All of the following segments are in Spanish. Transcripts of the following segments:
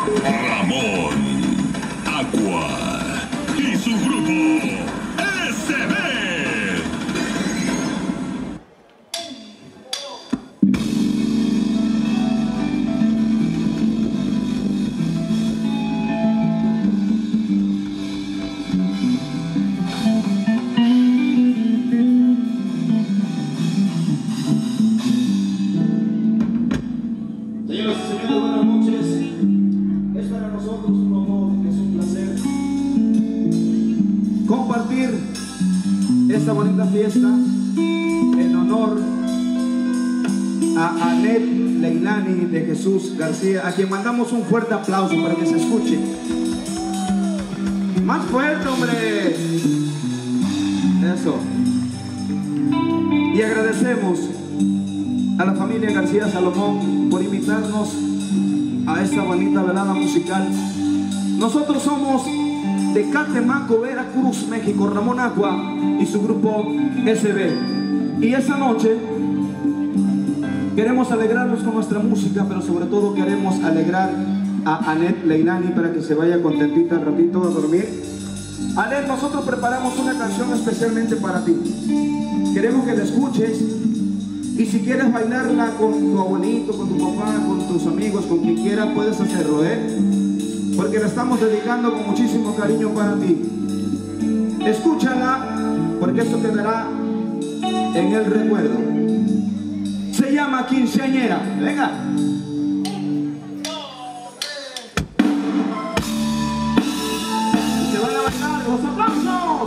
Ramón, Aqua y su grupo SB. Señoras y señores, buenas noches. Es para nosotros un honor, es un placer compartir esta bonita fiesta en honor a Anet Leilani de Jesús García, a quien mandamos un fuerte aplauso para que se escuche. Más fuerte, hombre. Eso. Y agradecemos a la familia García Salomón por invitarnos a esta bonita velada musical. Nosotros somos de Catemaco, Veracruz, México, Ramón Aqua y su grupo SB. Y esta noche queremos alegrarnos con nuestra música, pero sobre todo queremos alegrar a Anet Leilani para que se vaya contentita al ratito a dormir. Anet, nosotros preparamos una canción especialmente para ti. Queremos que la escuches. Y si quieres bailarla con tu abuelito, con tu papá, con tus amigos, con quien quiera, puedes hacerlo, porque la estamos dedicando con muchísimo cariño para ti. Escúchala, porque esto quedará en el recuerdo. Se llama Quinceañera. Venga. Se van a bailar los aplausos.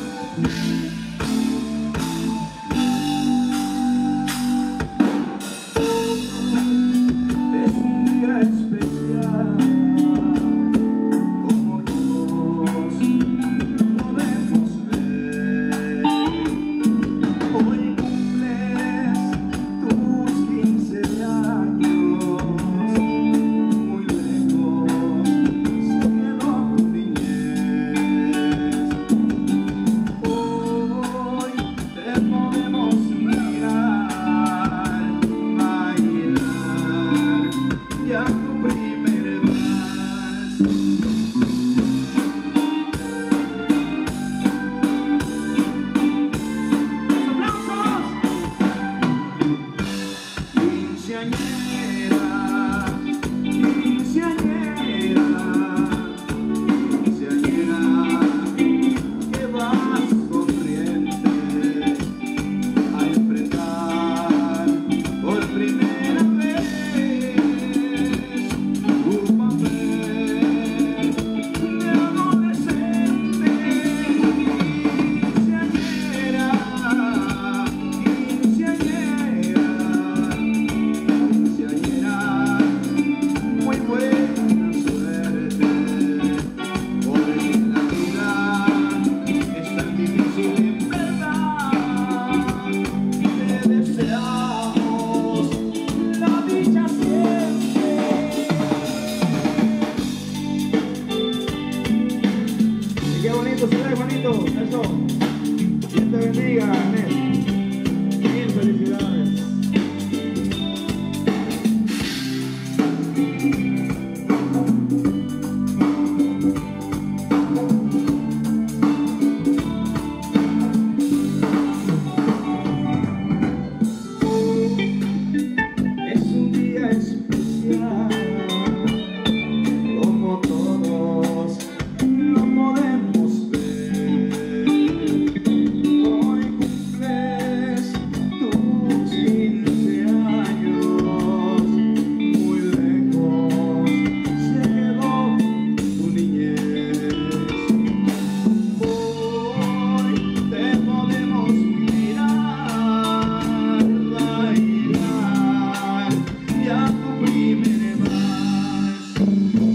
Eso. Dios te bendiga, Anet. Mil felicidades. Es un día especial, como todos lo podemos ver. Hoy cumples tus 15 años, muy lejos se quedó tu niñez. Hoy te podemos mirar, bailar, ya tu primer vals.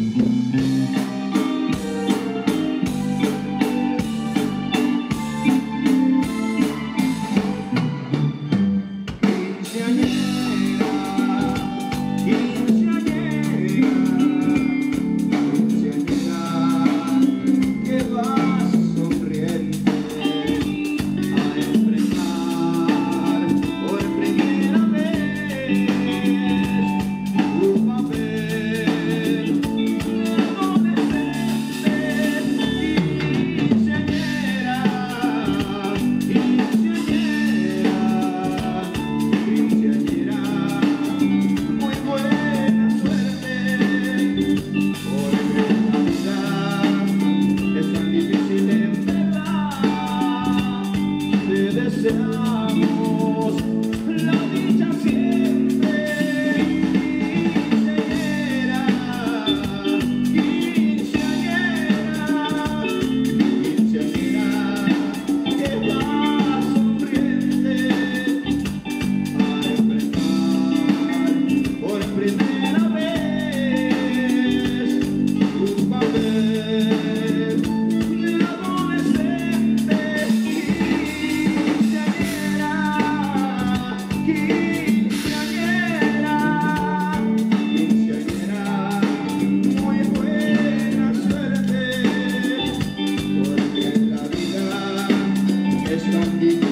Que vas sonriente a enfrentar por primera vez tu papel. nuestra vida.